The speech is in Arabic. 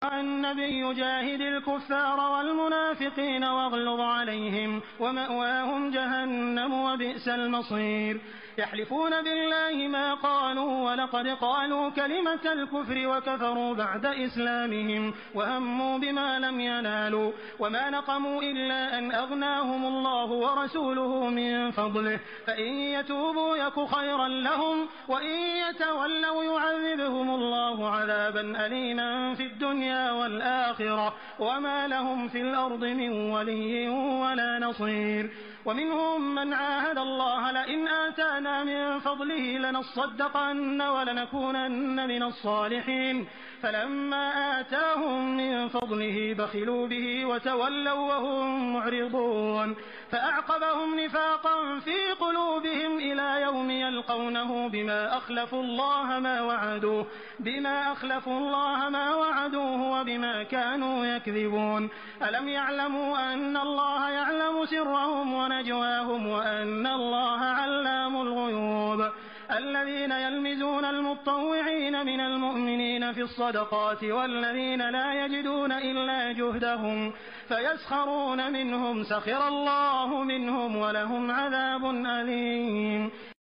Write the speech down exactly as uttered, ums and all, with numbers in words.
النبي جاهد الكفار والمنافقين واغلظ عليهم ومأواهم جهنم وبئس المصير. يحلفون بالله ما قالوا ولقد قالوا كلمة الكفر وكفروا بعد إسلامهم وهموا بما لم ينالوا وما نقموا إلا أن أغناهم الله ورسوله من فضله فإن يتوبوا يك خيرا لهم وإن يتولوا يعذبهم الله عذابا أليما في الدنيا والآخرة وما لهم في الأرض من ولي ولا نصير. ومنهم من عاهد الله لئن آتانا من فضله لنصدقن ولنكونن من الصالحين فلما آتاهم من فضله بخلوا به وتولوا وهم معرضون فأعقبهم نفاقا في قلوبهم إلى يوم يلقونه بما أخلفوا الله ما وعدوه بما أخلفوا الله ما وعدوه وبما كانوا يكذبون. ألم يعلموا أن الله يعلم سرهم ونجواهم وأن الله علام الغيوب. الذين يلمزون المتطوعين من المؤمنين في الصدقات والذين لا يجدون إلا جهدهم فيسخرون منهم سخر الله منهم ولهم عذاب أليم.